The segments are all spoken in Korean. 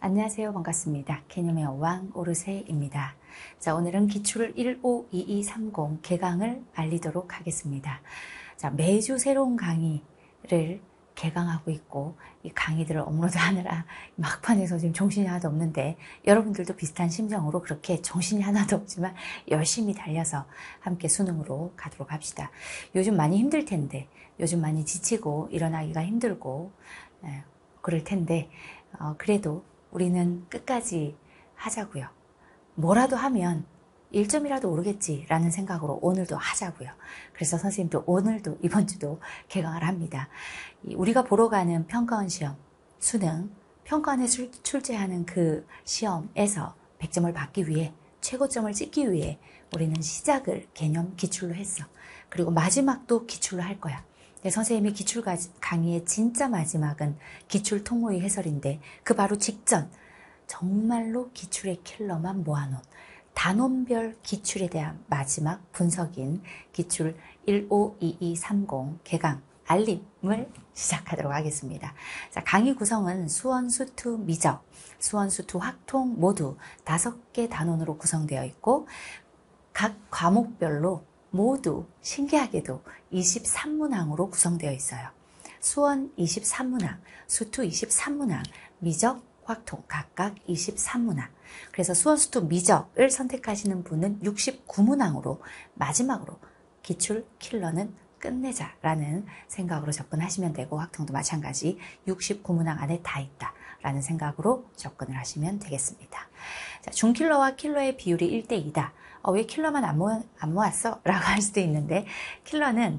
안녕하세요. 반갑습니다. 개념의 여왕 오르세입니다. 자, 오늘은 기출 152230 개강을 알리도록 하겠습니다. 자, 매주 새로운 강의를 개강하고 있고 이 강의들을 업로드하느라 막판에서 지금 정신이 하나도 없는데 여러분들도 비슷한 심정으로 그렇게 정신이 하나도 없지만 열심히 달려서 함께 수능으로 가도록 합시다. 요즘 많이 힘들 텐데, 요즘 많이 지치고 일어나기가 힘들고 그럴 텐데 그래도 우리는 끝까지 하자고요. 뭐라도 하면 1점이라도 오르겠지라는 생각으로 오늘도 하자고요. 그래서 선생님도 오늘도 이번 주도 개강을 합니다. 우리가 보러 가는 평가원 시험, 수능, 평가원에 출제하는 그 시험에서 100점을 받기 위해, 최고점을 찍기 위해 우리는 시작을 개념 기출로 했어. 그리고 마지막도 기출로 할 거야. 선생님이 기출 강의의 진짜 마지막은 기출 통모의 해설인데 그 바로 직전 정말로 기출의 킬러만 모아놓은 단원별 기출에 대한 마지막 분석인 기출 152230 개강 알림을 시작하도록 하겠습니다. 자, 강의 구성은 수원, 수투, 미적, 수원, 수투, 확통 모두 5개 단원으로 구성되어 있고 각 과목별로 모두 신기하게도 23문항으로 구성되어 있어요. 수원 23문항, 수투 23문항, 미적, 확통 각각 23문항. 그래서 수원, 수투, 미적을 선택하시는 분은 69문항으로 마지막으로 기출 킬러는 끝내자라는 생각으로 접근하시면 되고 확통도 마찬가지 69문항 안에 다 있다라는 생각으로 접근을 하시면 되겠습니다. 자, 중킬러와 킬러의 비율이 1대2다. 왜 킬러만 안 모았어? 라고 할 수도 있는데 킬러는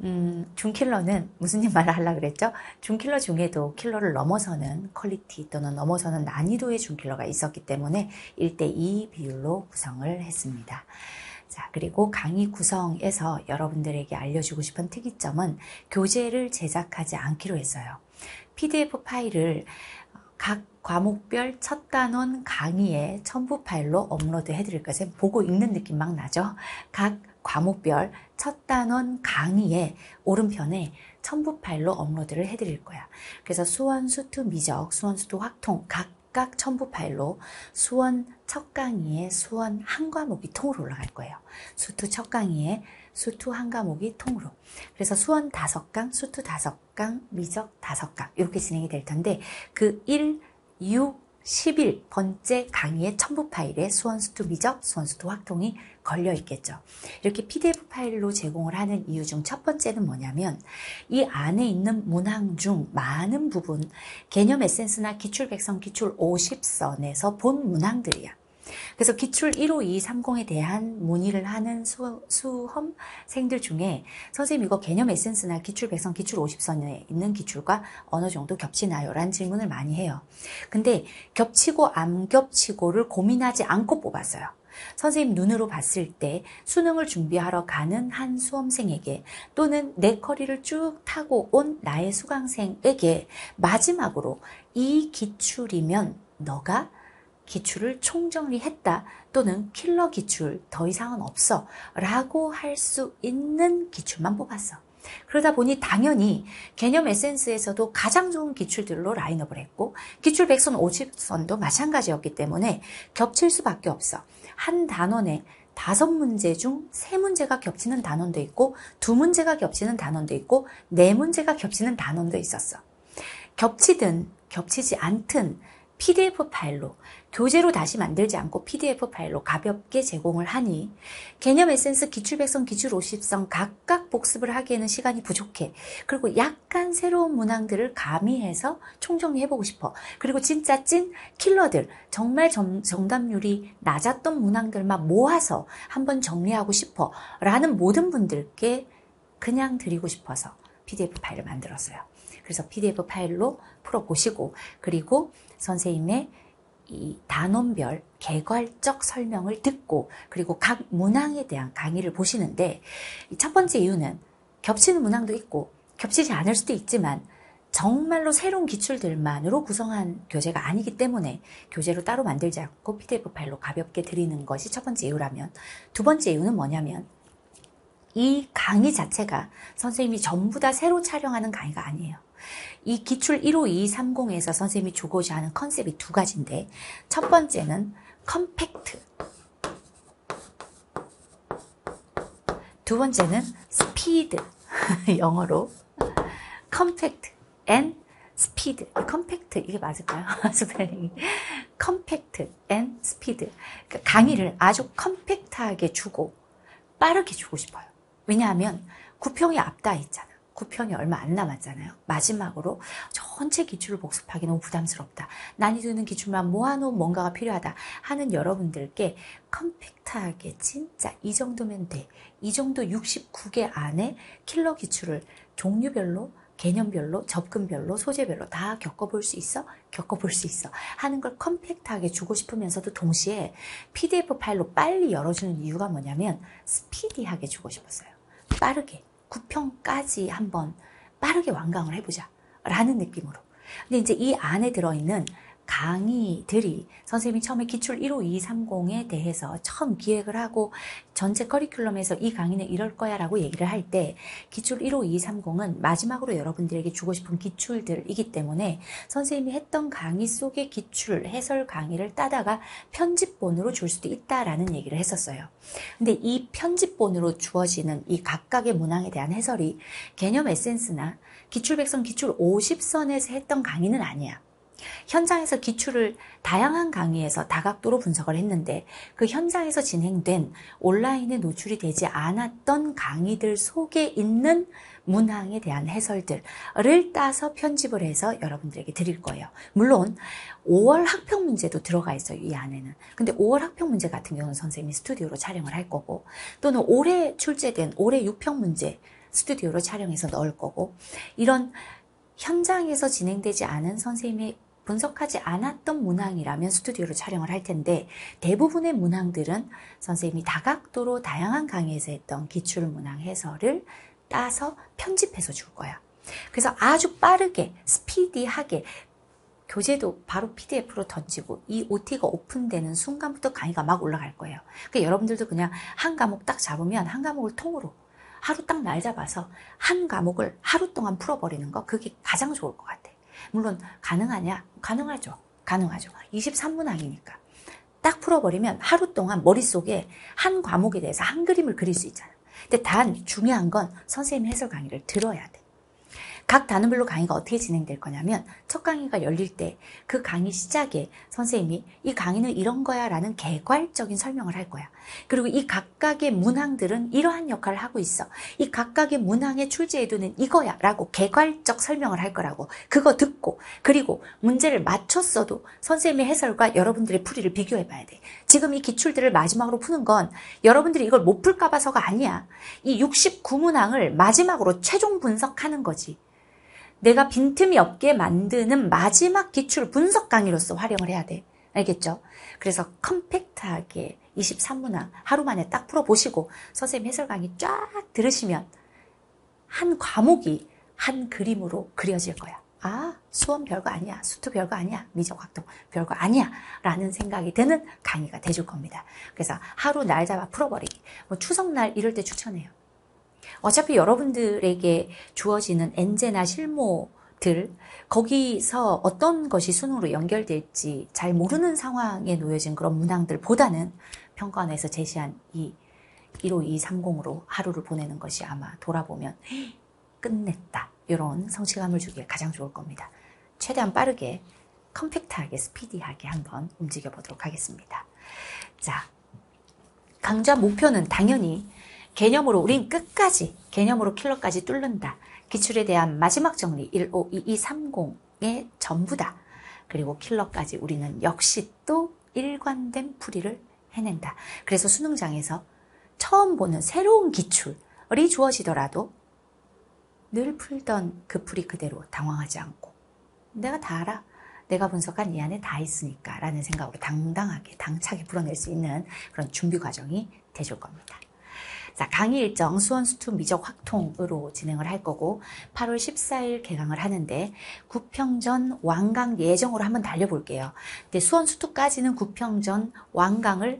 중킬러는 무슨 말을 하려고 그랬죠? 중킬러 중에도 킬러를 넘어서는 퀄리티 또는 넘어서는 난이도의 중킬러가 있었기 때문에 1대2 비율로 구성을 했습니다. 자, 그리고 강의 구성에서 여러분들에게 알려주고 싶은 특이점은 교재를 제작하지 않기로 했어요. PDF 파일을 각 과목별 첫 단원 강의에 첨부 파일로 업로드 해드릴 거예요. 보고 읽는 느낌 막 나죠? 각 과목별 첫 단원 강의에 오른편에 첨부 파일로 업로드를 해드릴 거야. 그래서 수원, 수투, 미적, 수원, 수투, 확통 각각 첨부 파일로 수원 첫 강의에 수원 한 과목이 통으로 올라갈 거예요. 수투 첫 강의에 수투 한 과목이 통으로. 그래서 수원 5강, 수투 5강, 미적 5강 이렇게 진행이 될 텐데 그 1, 6, 11번째 강의의 첨부 파일에 수원, 수투, 미적, 수원, 수투, 확통이 걸려 있겠죠. 이렇게 PDF 파일로 제공을 하는 이유 중 첫 번째는 뭐냐면 이 안에 있는 문항 중 많은 부분 개념 에센스나 기출 100선, 기출 50선에서 본 문항들이야. 그래서 기출 152230에 대한 문의를 하는 수험생들 중에 선생님 이거 개념 에센스나 기출 100선, 기출 50선에 있는 기출과 어느 정도 겹치나요? 라는 질문을 많이 해요. 근데 겹치고 안 겹치고를 고민하지 않고 뽑았어요. 선생님 눈으로 봤을 때 수능을 준비하러 가는 한 수험생에게 또는 내 커리를 쭉 타고 온 나의 수강생에게 마지막으로 이 기출이면 너가 기출을 총정리했다 또는 킬러 기출 더 이상은 없어 라고 할 수 있는 기출만 뽑았어. 그러다 보니 당연히 개념 에센스에서도 가장 좋은 기출들로 라인업을 했고 기출 100선 50선도 마찬가지였기 때문에 겹칠 수밖에 없어. 한 단원에 5문제 중 3문제가 겹치는 단원도 있고 2문제가 겹치는 단원도 있고 4문제가 겹치는 단원도 있었어. 겹치든 겹치지 않든 PDF 파일로 교재로 다시 만들지 않고 PDF 파일로 가볍게 제공을 하니 개념 에센스 기출 100선, 기출 50선 각각 복습을 하기에는 시간이 부족해. 그리고 약간 새로운 문항들을 가미해서 총정리해보고 싶어. 그리고 진짜 찐 킬러들, 정말 정답률이 낮았던 문항들만 모아서 한번 정리하고 싶어 라는 모든 분들께 그냥 드리고 싶어서 PDF 파일을 만들었어요. 그래서 PDF 파일로 풀어보시고 그리고 선생님의 이 단원별 개괄적 설명을 듣고 그리고 각 문항에 대한 강의를 보시는데 첫 번째 이유는 겹치는 문항도 있고 겹치지 않을 수도 있지만 정말로 새로운 기출들만으로 구성한 교재가 아니기 때문에 교재로 따로 만들지 않고 PDF 파일로 가볍게 드리는 것이 첫 번째 이유라면 두 번째 이유는 뭐냐면 이 강의 자체가 선생님이 전부 다 새로 촬영하는 강의가 아니에요. 이 기출 152230에서 선생님이 주고자 하는 컨셉이 두 가지인데, 첫 번째는 컴팩트, 두 번째는 스피드. 영어로 컴팩트 앤 스피드. 컴팩트 이게 맞을까요? 스펠링이 컴팩트 앤 스피드. 그러니까 강의를 아주 컴팩트하게 주고 빠르게 주고 싶어요. 왜냐하면 9평이 앞다 있잖아. 9평이 얼마 안 남았잖아요. 마지막으로 전체 기출을 복습하기 너무 부담스럽다. 난이도는 기출만 모아놓은 뭔가가 필요하다 하는 여러분들께 컴팩트하게 진짜 이 정도면 돼. 이 정도 69개 안에 킬러 기출을 종류별로, 개념별로, 접근별로, 소재별로 다 겪어볼 수 있어? 겪어볼 수 있어. 하는 걸 컴팩트하게 주고 싶으면서도 동시에 PDF 파일로 빨리 열어주는 이유가 뭐냐면 스피디하게 주고 싶었어요. 빠르게. 9평까지 한번 빠르게 완강을 해보자 라는 느낌으로. 근데 이제 이 안에 들어있는 강의들이 선생님이 처음에 기출 152230에 대해서 처음 기획을 하고 전체 커리큘럼에서 이 강의는 이럴 거야 라고 얘기를 할 때 기출 152230은 마지막으로 여러분들에게 주고 싶은 기출들이기 때문에 선생님이 했던 강의 속의 기출 해설 강의를 따다가 편집본으로 줄 수도 있다라는 얘기를 했었어요. 근데 이 편집본으로 주어지는 이 각각의 문항에 대한 해설이 개념 에센스나 기출 100선, 기출 50선에서 했던 강의는 아니야. 현장에서 기출을 다양한 강의에서 다각도로 분석을 했는데 그 현장에서 진행된 온라인에 노출이 되지 않았던 강의들 속에 있는 문항에 대한 해설들을 따서 편집을 해서 여러분들에게 드릴 거예요. 물론 5월 학평 문제도 들어가 있어요, 이 안에는. 근데 5월 학평 문제 같은 경우는 선생님이 스튜디오로 촬영을 할 거고, 또는 올해 출제된 올해 6평 문제 스튜디오로 촬영해서 넣을 거고, 이런 현장에서 진행되지 않은 선생님의 분석하지 않았던 문항이라면 스튜디오로 촬영을 할 텐데 대부분의 문항들은 선생님이 다각도로 다양한 강의에서 했던 기출 문항 해설을 따서 편집해서 줄 거야. 그래서 아주 빠르게 스피디하게 교재도 바로 PDF로 던지고 이 OT가 오픈되는 순간부터 강의가 막 올라갈 거예요. 그러니까 여러분들도 그냥 한 과목 딱 잡으면 한 과목을 통으로 하루 딱 날 잡아서 한 과목을 하루 동안 풀어버리는 거, 그게 가장 좋을 것 같아. 물론 가능하냐? 가능하죠. 가능하죠. 23문항이니까. 딱 풀어버리면 하루 동안 머릿속에 한 과목에 대해서 한 그림을 그릴 수 있잖아. 근데 단 중요한 건 선생님 해설 강의를 들어야 돼. 각 단원별로 강의가 어떻게 진행될 거냐면 첫 강의가 열릴 때 그 강의 시작에 선생님이 이 강의는 이런 거야 라는 개괄적인 설명을 할 거야. 그리고 이 각각의 문항들은 이러한 역할을 하고 있어. 이 각각의 문항의 출제에도는 이거야 라고 개괄적 설명을 할 거라고. 그거 듣고 그리고 문제를 맞췄어도 선생님의 해설과 여러분들의 풀이를 비교해 봐야 돼. 지금 이 기출들을 마지막으로 푸는 건 여러분들이 이걸 못 풀까 봐서가 아니야. 이 69문항을 마지막으로 최종 분석하는 거지. 내가 빈틈이 없게 만드는 마지막 기출 분석 강의로서 활용을 해야 돼. 알겠죠? 그래서 컴팩트하게 23문항 하루 만에 딱 풀어보시고 선생님 해설 강의 쫙 들으시면 한 과목이 한 그림으로 그려질 거야. 아, 수원 별거 아니야. 수투 별거 아니야. 미적학동 별거 아니야. 라는 생각이 드는 강의가 돼줄 겁니다. 그래서 하루 날 잡아 풀어버리기. 뭐 추석날 이럴 때 추천해요. 어차피 여러분들에게 주어지는 엔제나 실무들, 거기서 어떤 것이 수능으로 연결될지 잘 모르는 상황에 놓여진 그런 문항들보다는 평가원에서 제시한 이 152230으로 하루를 보내는 것이 아마 돌아보면 끝냈다, 이런 성취감을 주기에 가장 좋을 겁니다. 최대한 빠르게 컴팩트하게 스피디하게 한번 움직여보도록 하겠습니다. 자, 강좌 목표는 당연히 개념으로 우린 끝까지 개념으로 킬러까지 뚫는다. 기출에 대한 마지막 정리 152230의 전부다. 그리고 킬러까지 우리는 역시 또 일관된 풀이를 해낸다. 그래서 수능장에서 처음 보는 새로운 기출이 주어지더라도 늘 풀던 그 풀이 그대로 당황하지 않고 내가 다 알아. 내가 분석한 이 안에 다 있으니까 라는 생각으로 당당하게 당차게 풀어낼 수 있는 그런 준비 과정이 돼줄 겁니다. 자, 강의 일정 수원 수투 미적 확통으로 진행을 할 거고 8월 14일 개강을 하는데 9평전 완강 예정으로 한번 달려볼게요. 근데 수원 수투까지는 9평전 완강을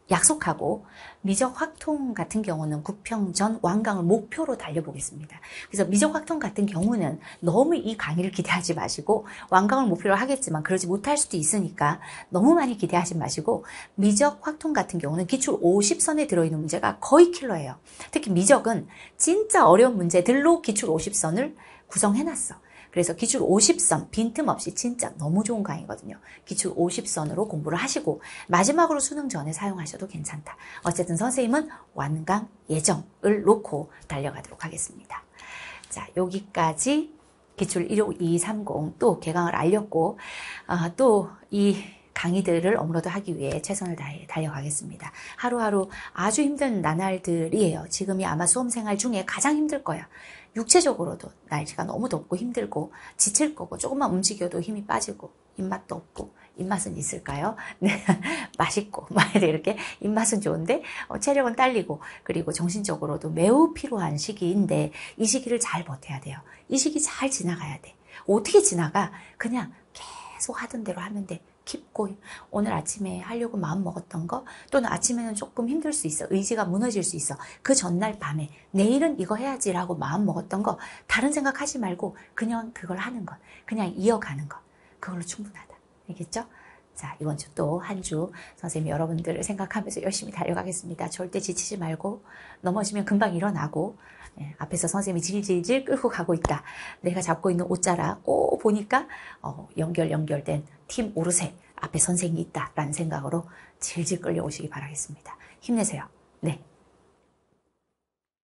약속하고 미적 확통 같은 경우는 구평 전 완강을 목표로 달려보겠습니다. 그래서 미적 확통 같은 경우는 너무 이 강의를 기대하지 마시고 완강을 목표로 하겠지만 그러지 못할 수도 있으니까 너무 많이 기대하지 마시고 미적 확통 같은 경우는 기출 50선에 들어있는 문제가 거의 킬러예요. 특히 미적은 진짜 어려운 문제들로 기출 50선을 구성해놨어. 그래서 기출 50선 빈틈없이 진짜 너무 좋은 강의거든요. 기출 50선으로 공부를 하시고 마지막으로 수능 전에 사용하셔도 괜찮다. 어쨌든 선생님은 완강 예정을 놓고 달려가도록 하겠습니다. 자, 여기까지 기출 15230 또 개강을 알렸고 또 이 강의들을 업로드하기 위해 최선을 다해 달려가겠습니다. 하루하루 아주 힘든 나날들이에요. 지금이 아마 수험생활 중에 가장 힘들 거야. 육체적으로도 날씨가 너무 덥고 힘들고 지칠 거고 조금만 움직여도 힘이 빠지고 입맛도 없고 입맛은 있을까요? 네, 맛있고 이렇게 입맛은 좋은데 체력은 딸리고 그리고 정신적으로도 매우 피로한 시기인데 이 시기를 잘 버텨야 돼요. 이 시기 잘 지나가야 돼. 어떻게 지나가? 그냥 계속 하던 대로 하면 돼. 깊고 오늘 아침에 하려고 마음 먹었던 거 또는 아침에는 조금 힘들 수 있어. 의지가 무너질 수 있어. 그 전날 밤에 내일은 이거 해야지라고 마음 먹었던 거 다른 생각하지 말고 그냥 그걸 하는 것. 그냥 이어가는 것. 그걸로 충분하다. 알겠죠? 자, 이번 주 또 한 주 선생님이 여러분들을 생각하면서 열심히 달려가겠습니다. 절대 지치지 말고 넘어지면 금방 일어나고 앞에서 선생님이 질질질 끌고 가고 있다. 내가 잡고 있는 옷자락 보니까 연결된 팀 오르세 앞에 선생님이 있다라는 생각으로 질질 끌려오시기 바라겠습니다. 힘내세요. 네,